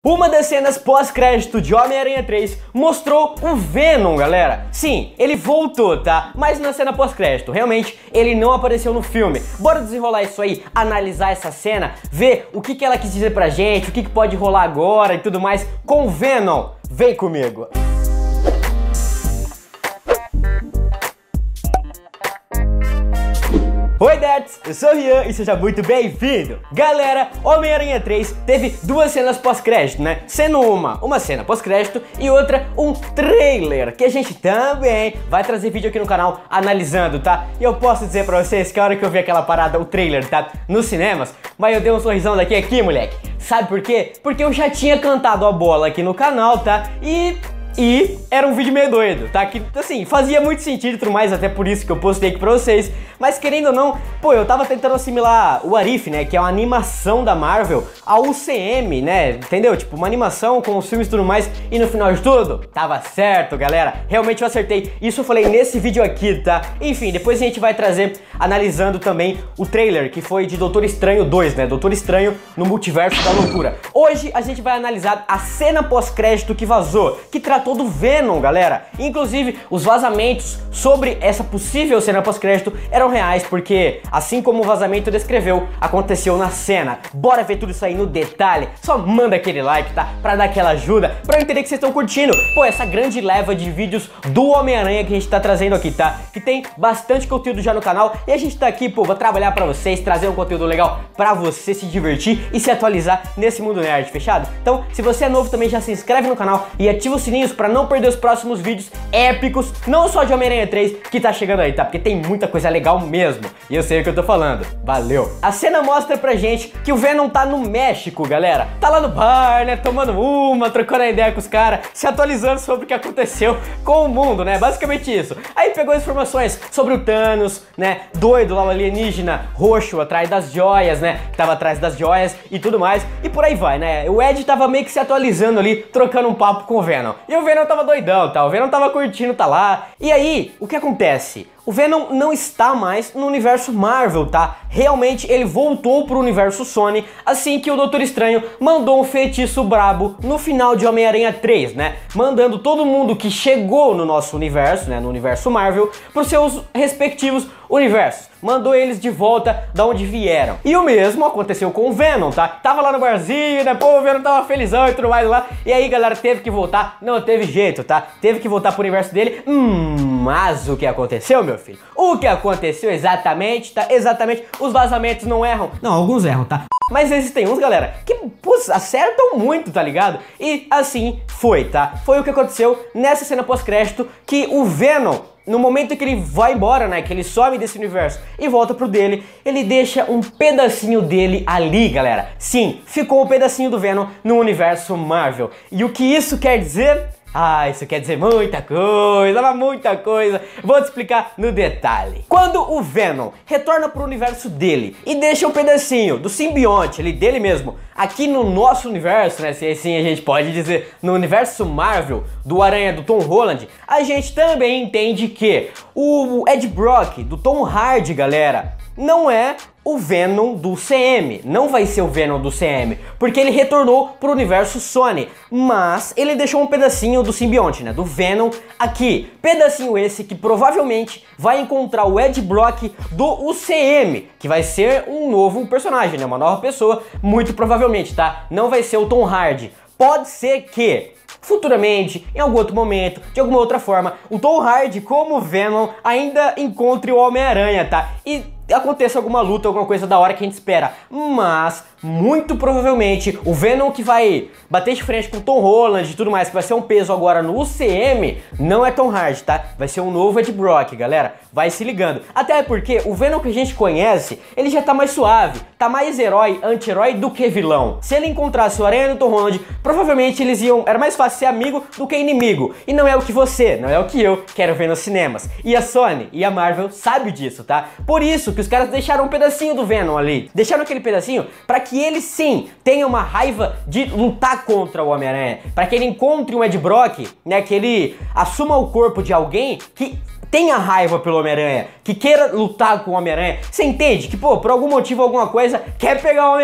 Uma das cenas pós-crédito de Homem-Aranha 3 mostrou o Venom, galera. Sim, ele voltou, tá? Mas na cena pós-crédito, realmente, ele não apareceu no filme. Bora desenrolar isso aí, analisar essa cena, ver o que ela quis dizer pra gente, o que pode rolar agora e tudo mais com o Venom. Vem comigo! Oi Nerds, eu sou o Rian e seja muito bem-vindo! Galera, Homem-Aranha 3 teve duas cenas pós-crédito, né? Sendo uma cena pós-crédito e outra um trailer, que a gente também vai trazer vídeo aqui no canal analisando, tá? E eu posso dizer pra vocês que a hora que eu vi aquela parada, o trailer, tá? Nos cinemas, mas eu dei um sorrisão daqui, moleque. Sabe por quê? Porque eu já tinha cantado a bola aqui no canal, tá? E era um vídeo meio doido, tá? Que, assim, fazia muito sentido e tudo mais, até por isso que eu postei aqui pra vocês. Mas querendo ou não, pô, eu tava tentando assimilar o What If, né? Que é uma animação da Marvel ao UCM, né? Entendeu? Tipo, uma animação com os filmes e tudo mais. E no final de tudo, tava certo, galera. Realmente eu acertei. Isso eu falei nesse vídeo aqui, tá? Enfim, depois a gente vai trazer, analisando também o trailer, que foi de Doutor Estranho 2, né? Doutor Estranho no Multiverso da Loucura. Hoje a gente vai analisar a cena pós-crédito que vazou, que tratou do Venom, galera. Inclusive, os vazamentos sobre essa possível cena pós-crédito eram reais, porque, assim como o vazamento descreveu, aconteceu na cena. Bora ver tudo isso aí no detalhe. Só manda aquele like, tá? Pra dar aquela ajuda, pra eu entender que vocês estão curtindo, pô, essa grande leva de vídeos do Homem-Aranha que a gente tá trazendo aqui, tá? Que tem bastante conteúdo já no canal, e a gente tá aqui, pô, vou trabalhar pra vocês, trazer um conteúdo legal pra você se divertir e se atualizar nesse mundo nerd, fechado? Então, se você é novo também, já se inscreve no canal e ativa os sininhos pra não perder os próximos vídeos épicos, não só de Homem-Aranha 3, que tá chegando aí, tá? Porque tem muita coisa legal mesmo, e eu sei o que eu tô falando. Valeu! A cena mostra pra gente que o Venom tá no México, galera. Tá lá no bar, né? Tomando uma, trocando a ideia com os caras, se atualizando sobre o que aconteceu com o mundo, né? Basicamente isso. Aí pegou informações sobre o Thanos, né? Doido lá, o alienígena roxo atrás das joias, né? Que tava atrás das joias e tudo mais. E por aí vai, né? O Ed tava meio que se atualizando ali, trocando um papo com o Venom. E o Venom tava doidão, tá? O Venom tava curtindo, tá lá. E aí, o que acontece? O Venom não está mais no universo Marvel, tá? Realmente ele voltou pro universo Sony assim que o Doutor Estranho mandou um feitiço brabo no final de Homem-Aranha 3, né? Mandando todo mundo que chegou no nosso universo, né? No universo Marvel, pros seus respectivos universos. Mandou eles de volta da onde vieram. E o mesmo aconteceu com o Venom, tá? Tava lá no barzinho, né? Pô, o Venom tava felizão e tudo mais lá. E aí, galera, teve que voltar. Não teve jeito, tá? Teve que voltar pro universo dele. Mas o que aconteceu, meu filho? O que aconteceu exatamente, tá? Exatamente, os vazamentos não erram. Não, alguns erram, tá? Mas existem uns, galera, que, pô, acertam muito, tá ligado? E assim foi, tá? Foi o que aconteceu nessa cena pós-crédito, que o Venom, no momento que ele vai embora, né, que ele some desse universo e volta pro dele, ele deixa um pedacinho dele ali, galera. Sim, ficou um pedacinho do Venom no universo Marvel. E o que isso quer dizer? Ah, isso quer dizer muita coisa, mas muita coisa. Vou te explicar no detalhe. Quando o Venom retorna pro universo dele e deixa um pedacinho do simbionte ali dele mesmo aqui no nosso universo, né, se assim a gente pode dizer, no universo Marvel do Aranha do Tom Holland, a gente também entende que o Ed Brock do Tom Hardy, galera, não é o Venom do CM, não vai ser o Venom do CM, porque ele retornou pro universo Sony, mas ele deixou um pedacinho do simbionte, né, do Venom aqui, pedacinho esse que provavelmente vai encontrar o Ed Brock do UCM, que vai ser um novo personagem, né, uma nova pessoa, muito provavelmente, tá, não vai ser o Tom Hardy, pode ser que futuramente, em algum outro momento, de alguma outra forma, o Tom Hardy como Venom ainda encontre o Homem-Aranha, tá? E aconteça alguma luta, alguma coisa da hora que a gente espera. Mas, muito provavelmente, o Venom que vai bater de frente com o Tom Holland e tudo mais, que vai ser um peso agora no UCM, não é Tom Hardy, tá? Vai ser um novo Ed Brock, galera. Vai se ligando. Até porque o Venom que a gente conhece, ele já tá mais suave, tá mais herói, anti-herói do que vilão. Se ele encontrasse o Aranha do Tom Holland, provavelmente eles iam... Era mais fácil ser amigo do que inimigo. E não é o que você, não é o que eu quero ver nos cinemas. E a Sony e a Marvel sabem disso, tá? Por isso que os caras deixaram um pedacinho do Venom ali. Deixaram aquele pedacinho pra que ele sim tenha uma raiva de lutar contra o Homem-Aranha. Pra que ele encontre um Ed Brock, né? Que ele assuma o corpo de alguém que tenha raiva pelo Homem-Aranha, que queira lutar com o Homem-Aranha. Você entende que, pô, por algum motivo, alguma coisa, quer pegar o Homem-Aranha.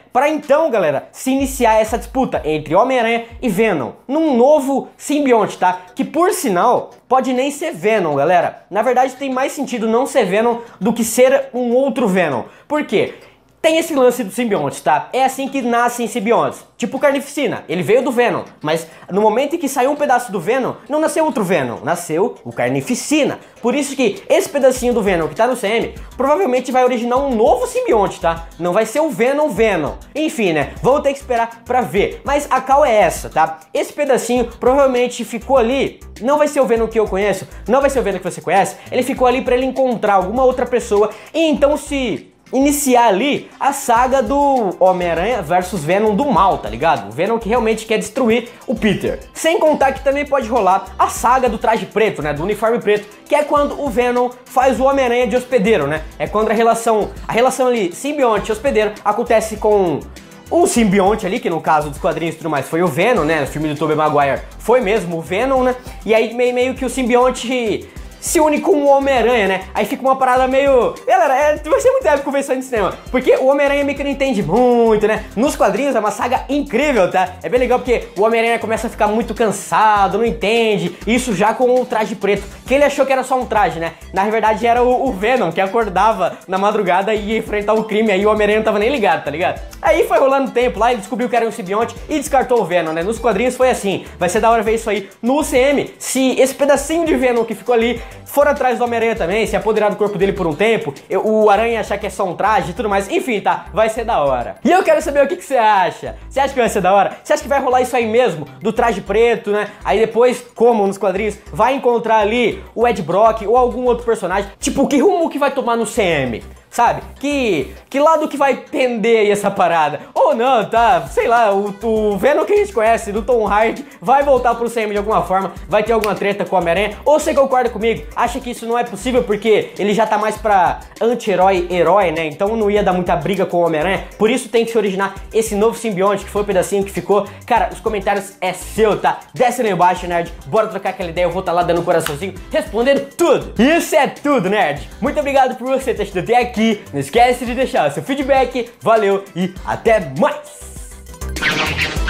Pra então, galera, se iniciar essa disputa entre Homem-Aranha e Venom, num novo simbionte, tá? Que por sinal, pode nem ser Venom, galera. Na verdade tem mais sentido não ser Venom do que ser um outro Venom. Por quê? Tem esse lance dos simbiontes, tá? É assim que nascem simbiontes. Tipo o Carnificina, ele veio do Venom, mas no momento em que saiu um pedaço do Venom, não nasceu outro Venom, nasceu o Carnificina. Por isso que esse pedacinho do Venom que tá no CM, provavelmente vai originar um novo simbionte, tá? Não vai ser o Venom Venom. Enfim, né? Vamos ter que esperar pra ver. Mas a cal é essa, tá? Esse pedacinho provavelmente ficou ali, não vai ser o Venom que eu conheço, não vai ser o Venom que você conhece, ele ficou ali pra ele encontrar alguma outra pessoa e então se iniciar ali a saga do Homem-Aranha versus Venom do mal, tá ligado? O Venom que realmente quer destruir o Peter. Sem contar que também pode rolar a saga do traje preto, né? Do uniforme preto, que é quando o Venom faz o Homem-Aranha de hospedeiro, né? É quando a relação ali, simbionte hospedeiro, acontece com um simbionte ali, que no caso dos quadrinhos e tudo mais foi o Venom, né? No filme do Tobey Maguire foi mesmo o Venom, né? E aí meio que o simbionte se une com o Homem-Aranha, né? Aí fica uma parada meio... Galera, vai ser muito épico ver isso aí no cinema, porque o Homem-Aranha meio que não entende muito, né? Nos quadrinhos é uma saga incrível, tá? É bem legal porque o Homem-Aranha começa a ficar muito cansado, não entende, isso já com o traje preto, que ele achou que era só um traje, né? Na verdade era o Venom, que acordava na madrugada e ia enfrentar o crime, aí o Homem-Aranha não tava nem ligado, tá ligado? Aí foi rolando tempo lá, ele descobriu que era um simbionte e descartou o Venom, né? Nos quadrinhos foi assim, vai ser da hora ver isso aí no UCM, se esse pedacinho de Venom que ficou ali for atrás do Homem-Aranha também, se apoderar do corpo dele por um tempo, o Aranha achar que é só um traje e tudo mais, enfim, tá, vai ser da hora. E eu quero saber o que você acha. Você acha que vai ser da hora? Você acha que vai rolar isso aí mesmo, do traje preto, né? Aí depois, como nos quadrinhos, vai encontrar ali o Ed Brock ou algum outro personagem, tipo, que rumo que vai tomar no CM? Sabe? Que lado que vai pender aí essa parada? Ou não, tá? Sei lá, o Venom que a gente conhece, do Tom Hardy, vai voltar pro CM de alguma forma, vai ter alguma treta com o Homem-Aranha? Ou você concorda comigo? Acha que isso não é possível porque ele já tá mais pra anti-herói, herói, né? Então não ia dar muita briga com o Homem-Aranha, por isso tem que se originar esse novo simbionte, que foi o pedacinho que ficou. Cara, os comentários é seu, tá? Desce lá embaixo, nerd, bora trocar aquela ideia, eu vou estar lá dando um coraçãozinho, respondendo tudo. Isso é tudo, nerd! Muito obrigado por você ter assistido até aqui. Não esquece de deixar seu feedback, valeu e até mais!